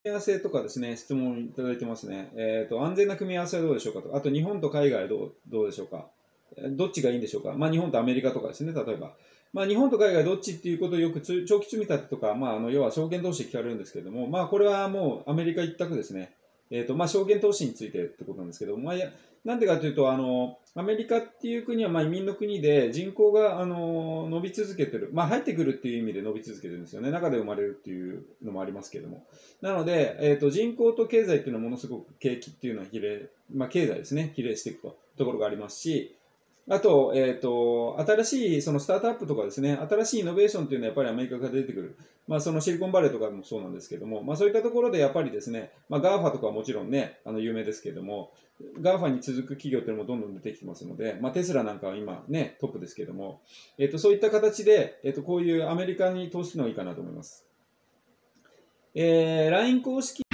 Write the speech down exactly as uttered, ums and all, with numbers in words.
み合わせとかですね、質問いただいてますね。えっと、安全な組み合わせはどうでしょうかと。あと、日本と海外はどう、どうでしょうか。えどっちがいいんでしょうか。まあ、日本とアメリカとかですね、例えば。まあ、日本と海外どっちっていうことをよくつ長期積み立てとか、まあ、あの要は証券投資で聞かれるんですけれども、まあ、これはもうアメリカ一択ですね。えっと、まあ、証券投資についてってことなんですけど、まあ、やなんでかというと、あの、アメリカっていう国はまあ移民の国で人口があの伸び続けてる、まあ、入ってくるっていう意味で伸び続けてるんですよね。中で生まれるっていうのもありますけれども。なので、えーと、人口と経済っていうのはものすごく景気っていうのは比例、まあ、経済ですね、比例していくとところがありますし、あと、えっ、と、新しいそのスタートアップとかですね、新しいイノベーションというのはやっぱりアメリカから出てくる。まあ、そのシリコンバレーとかもそうなんですけども、まあ、そういったところでやっぱりですね、まあ、ガーファとかはもちろんね、あの有名ですけれども、ガーファに続く企業っていうのもどんどん出てきてますので、まあ、テスラなんかは今ね、トップですけれども、えっ、と、そういった形で、えっ、と、こういうアメリカに投資するのがいいかなと思います。えー、ライン 公式